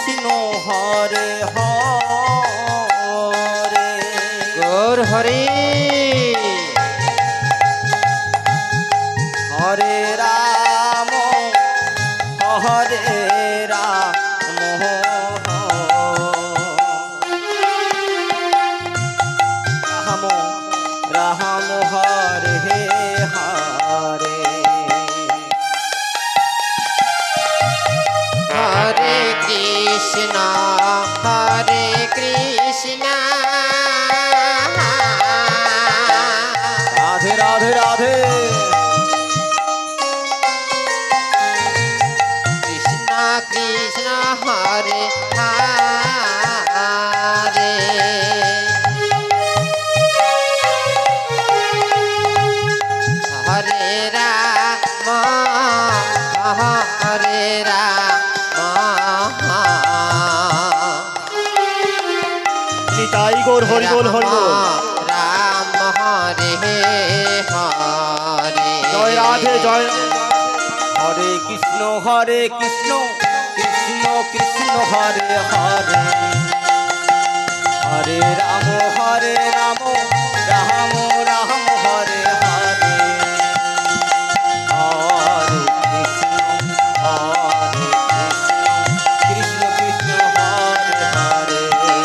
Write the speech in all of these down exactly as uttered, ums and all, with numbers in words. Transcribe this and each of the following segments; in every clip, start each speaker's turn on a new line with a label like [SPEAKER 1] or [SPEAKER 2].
[SPEAKER 1] কৃষ্ণ হরে হরে
[SPEAKER 2] গৌর হরি
[SPEAKER 1] হরে রাম হরে রাম রাম রাম হরে হরে
[SPEAKER 2] হরে কৃষ্ণ হরে কৃষ্ণ
[SPEAKER 1] রাধে রাধে রাধে
[SPEAKER 2] কৃষ্ণ কৃষ্ণ হরে হরে হরে রাম হরে রাম
[SPEAKER 1] নিতাই গৌর হরি বল হরি বল
[SPEAKER 2] রাম হরে হরে
[SPEAKER 1] জয় রাধে জয় হরে কৃষ্ণ হরে কৃষ্ণ কৃষ্ণ কৃষ্ণ হরে হরে হরে রাম হরে রাম রাম রাম হরে হরে হরে কৃষ্ণ হরে কৃষ্ণ কৃষ্ণ কৃষ্ণ হরে হরে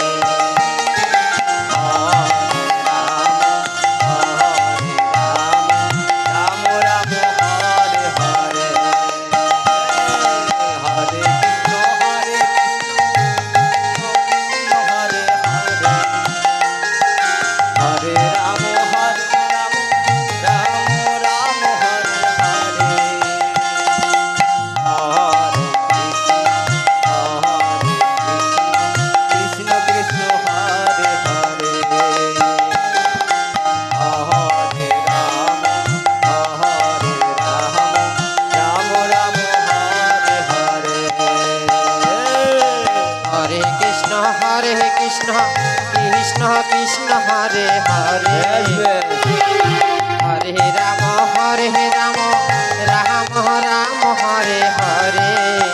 [SPEAKER 1] হরে রাম হরে রাম রাম রাম হরে হরে হরে কৃষ্ণ হরে কৃষ্ণ হরে হরে হরে রাম হরে রাম রাম রাম হরে হরে হরে কৃষ্ণ হরে কৃষ্ণ কৃষ্ণ হরে হরে হরে রাম হরে রাম রাম রাম হরে হরে
[SPEAKER 2] হরে কৃষ্ণ হরে কৃষ্ণ কৃষ্ণ কৃষ্ণ হরে হরে হরে রাম হরে রাম রাম রাম হরে হরে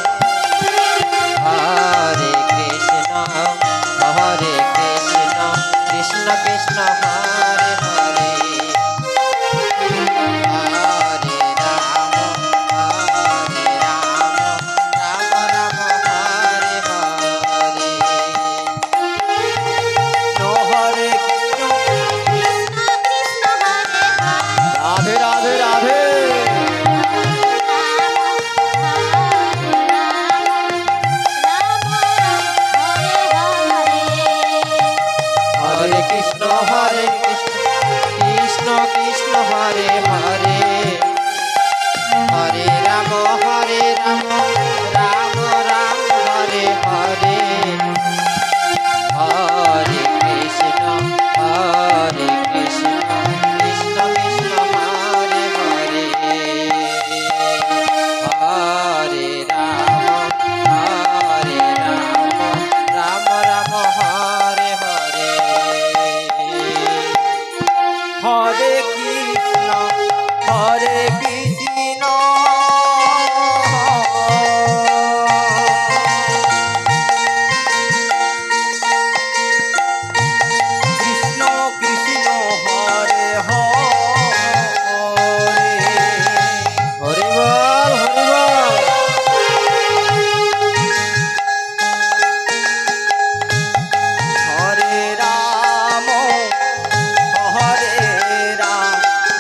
[SPEAKER 2] হরে কৃষ্ণ হরে কৃষ্ণ কৃষ্ণ কৃষ্ণ হরে হরে হরে রাম হরে রাম রাম রাম হরে হরে
[SPEAKER 1] হরে কৃষ্ণ রাধে রাধে রাধে
[SPEAKER 2] হরে কৃষ্ণ হরে কৃষ্ণ কৃষ্ণ কৃষ্ণ হরে হরে হরে রাম হরে রাম রাম রাম হরে হরে হরে কৃষ্ণ হরে কৃষ্ণ কৃষ্ণ কৃষ্ণ হরে হরে হরে রাম হরে রাম রাম রাম হরে হরে
[SPEAKER 1] হরে কৃষ্ণ হরে কৃষ্ণ কৃষ্ণ কৃষ্ণ হরে হরে
[SPEAKER 2] হরি বল হরি বল
[SPEAKER 1] হরে রাম হরে রাম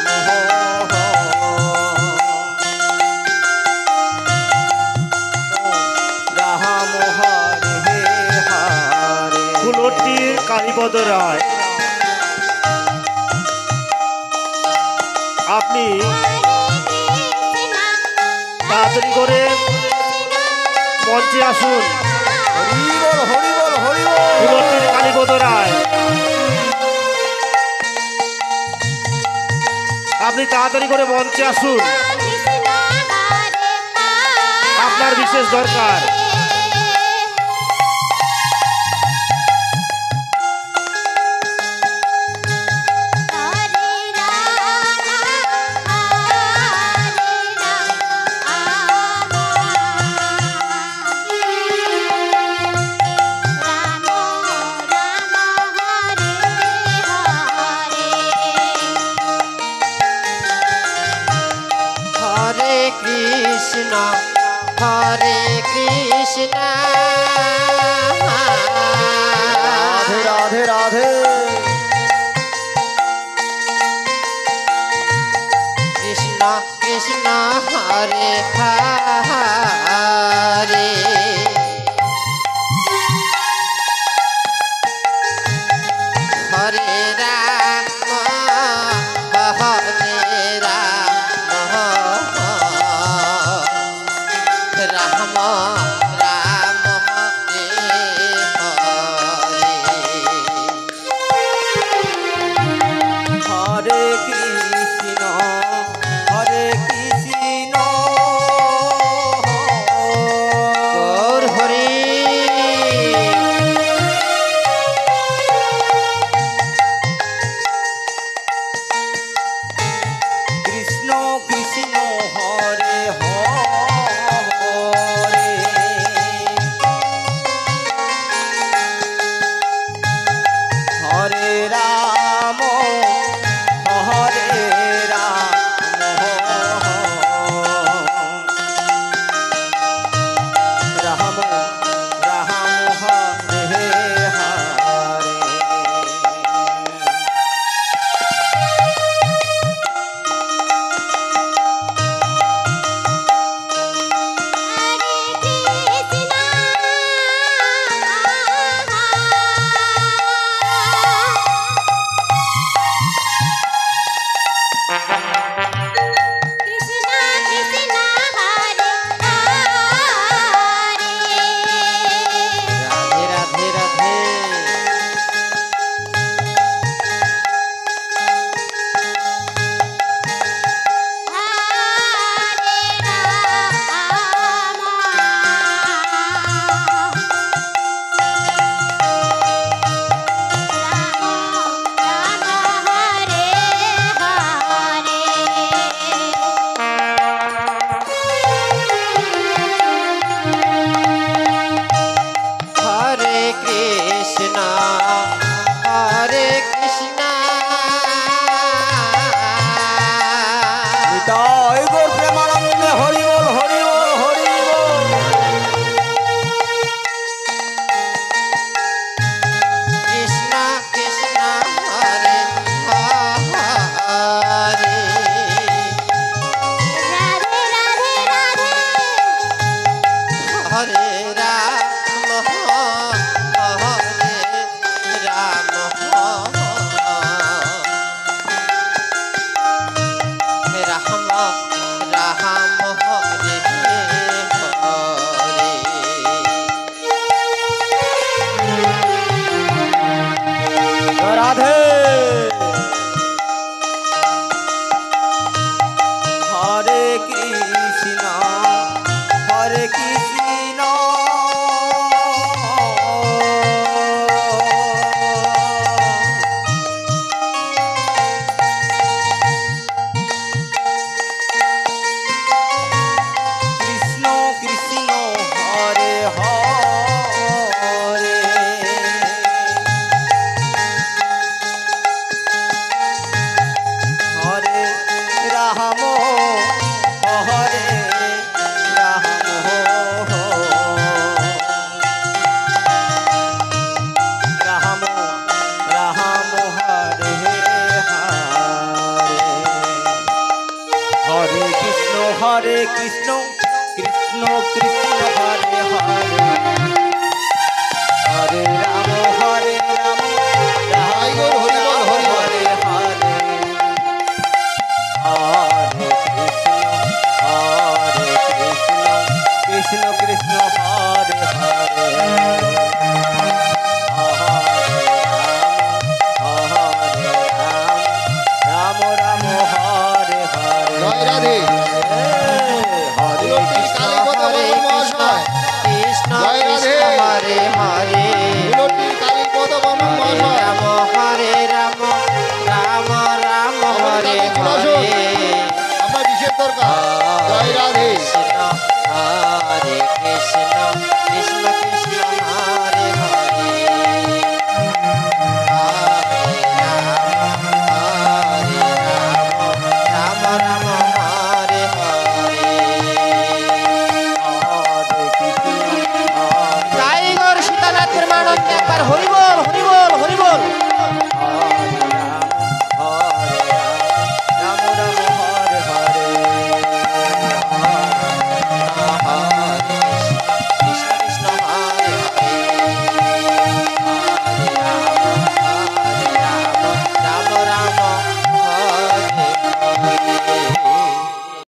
[SPEAKER 1] রাম হরে হরে
[SPEAKER 3] ফুলটির কালীপদ রায় আপনি তাড়াতাড়ি করে মঞ্চে আসুন।
[SPEAKER 1] হরি বল হরি বল হরি বল
[SPEAKER 3] ফুলটির কালীপদ রায় আপনি তাড়াতাড়ি করে মঞ্চে আসুন, আপনার বিশেষ দরকার।
[SPEAKER 2] হরে কৃষ্ণ হরে কৃষ্ণ
[SPEAKER 1] রাধে রাধে রাধে
[SPEAKER 2] কৃষ্ণ কৃষ্ণ হরে হরে হরে রাম হরে রাম রাম রাম হরে হরে
[SPEAKER 1] হরে কৃষ্ণ হরে কৃষ্ণ
[SPEAKER 2] গৌর হরি
[SPEAKER 1] কৃষ্ণ কৃষ্ণ হরে হরে হরে রাম হরে রাম রাম রাম হরে হরে
[SPEAKER 2] রাধে রাধে রাধে হরে কৃষ্ণ হরে কৃষ্ণ
[SPEAKER 1] নিতাই গৌর প্রেমানন্দে হরি বল হরি বল হরি বল
[SPEAKER 2] কৃষ্ণ কৃষ্ণ হরে হরে হরে রাম হরে রাম রাম রাম হরে হরে
[SPEAKER 1] রাধে হরে কৃষ্ণ হরে কৃষ্ণ কৃষ্ণ কৃষ্ণ হরে হরে হরে রাম হরে রাম রাম রাম হরে হরে হরে কৃষ্ণ হরে কৃষ্ণ কৃষ্ণ কৃষ্ণ হরে হরে হরে রাম হরে রাম রাম
[SPEAKER 4] হরি বল, হরি বল।
[SPEAKER 1] হরে হরে হরে কৃষ্ণ হরে কৃষ্ণ কৃষ্ণ কৃষ্ণ হরে হরে হরে রাম হরে রাম রাম রাম হরে হরে
[SPEAKER 4] জয় রাধে।
[SPEAKER 1] হরে কৃষ্ণ
[SPEAKER 2] হরে কৃষ্ণ কৃষ্ণ
[SPEAKER 4] জয় রাধে।
[SPEAKER 2] কৃষ্ণ হরে হরে
[SPEAKER 4] ফুলটি কালীপদ বর্মন
[SPEAKER 2] হরে
[SPEAKER 4] মহাশয়।
[SPEAKER 2] রাম হরে রাম রাম রাম হরে
[SPEAKER 4] চলে আসুন।
[SPEAKER 2] হরে
[SPEAKER 4] আমার বিশেষ দরকার। জয় রাধে।
[SPEAKER 2] কৃষ্ণ হরে কৃষ্ণ